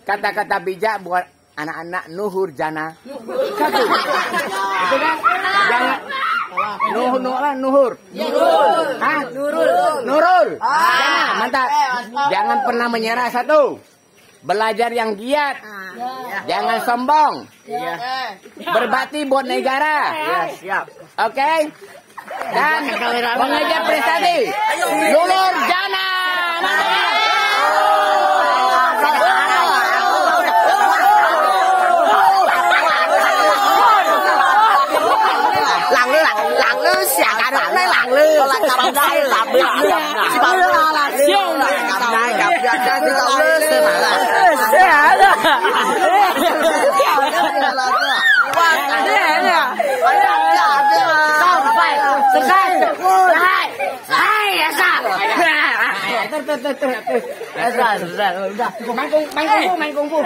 kata-kata bijak buat anak-anak Nuhur Jana. Satu. Itu kan? Jangan Nuhur. Hah? Nurul. Mantap. Jangan pernah menyerah. Satu. Belajar yang giat. Jangan sombong. Berbakti buat negara. Siap. Oke? Dan mengejar prestasi. Nuhur Jana. Lặng lư xả cả đoạn đây lặng lư là cầm đây làm được chỉ bảo là siêu này cầm đây cầm ra thì lặng lư sẽ phải là xả đó哇这人呀哎呀上快十三来哎呀上Main kungfu.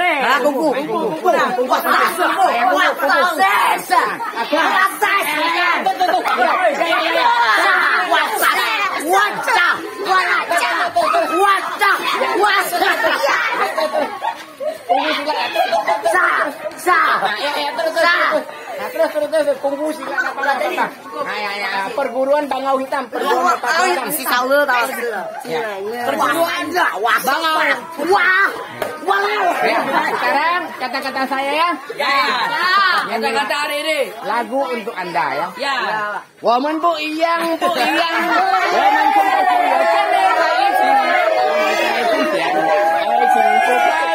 Terus kungfu silat apa? Perguruan Bangau Hitam, perguruan Bangau Hitam. Si tahu tahu. Perguruan Bangau. Wah. Sekarang kata-kata saya ya. Kata-kata hari ini. Lagu untuk Anda ya. Ya. Woman bu iyang. Woman